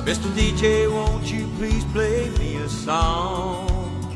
Mr. DJ, won't you please play me a song?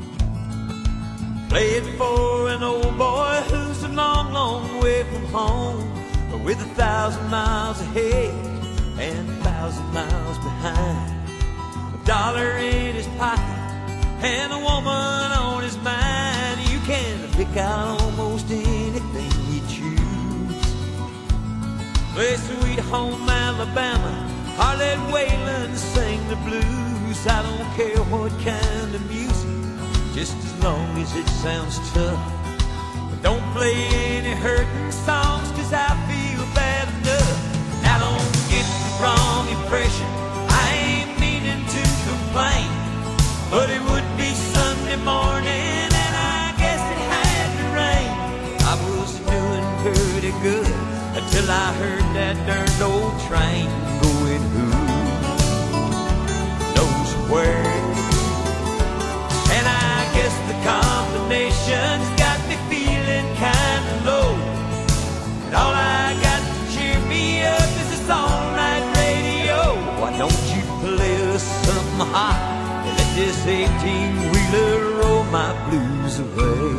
Play it for an old boy who's a long, long way from home, but with 1,000 miles ahead and 1,000 miles behind. $1 in his pocket and a woman on his mind. You can pick out almost anything you choose. Play Sweet Home Alabama or let Waylon sing the blues. I don't care what kind of music, just as long as it sounds tough. But don't play any hurting songs, 'cause I feel bad enough. Now don't get the wrong impression, I ain't meaning to complain, but it would be Sunday morning and I guess it had to rain. I was doing pretty good until I heard that darned old train going who knows where. And I guess the combination's got me feeling kind of low, and all I got to cheer me up is this all-night radio. Why don't you play us something hot and let this 18-wheeler roll my blues away?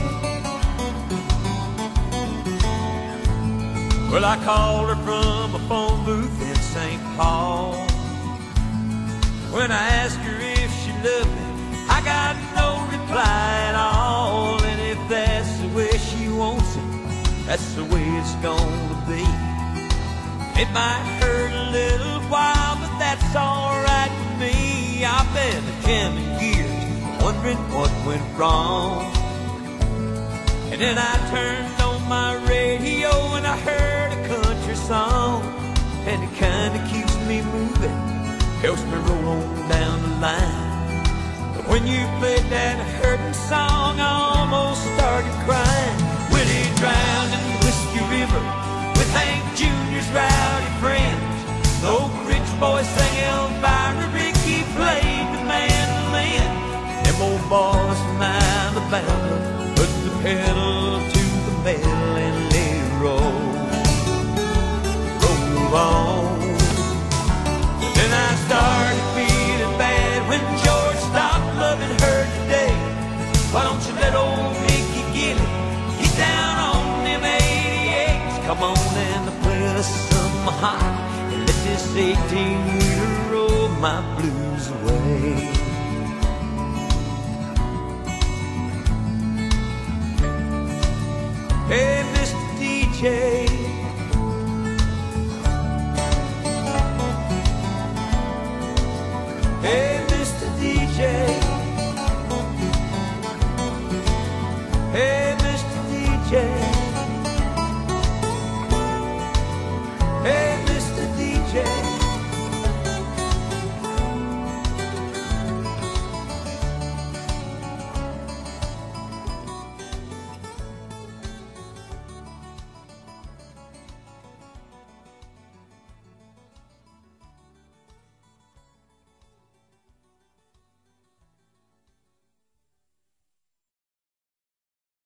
Well, I called her from a phone booth in St. Paul. When I asked her if she loved me, I got no reply at all. And if that's the way she wants it, that's the way it's gonna be. It might hurt a little while, but that's alright with me. I've been jamming gears, wondering what went wrong. And then I turned on my radio and I heard a country song, and it kinda keeps me moving, helps me roll on down the line. But when you played that hurting song, I almost started crying. Willie drowned in Whiskey River with Hank Jr.'s rowdy friends. The old rich boy sang Elvira, Ricky played the mandolin. Them old boys from Alabama put the pedal to the metal and let it roll on. But then I started feeling bad when George stopped loving her today. Why don't you let old Mickey Gilly get down on them 88s? Come on and play us some hot and let this 18-wheeler roll my blues away. Hey, Mr. DJ,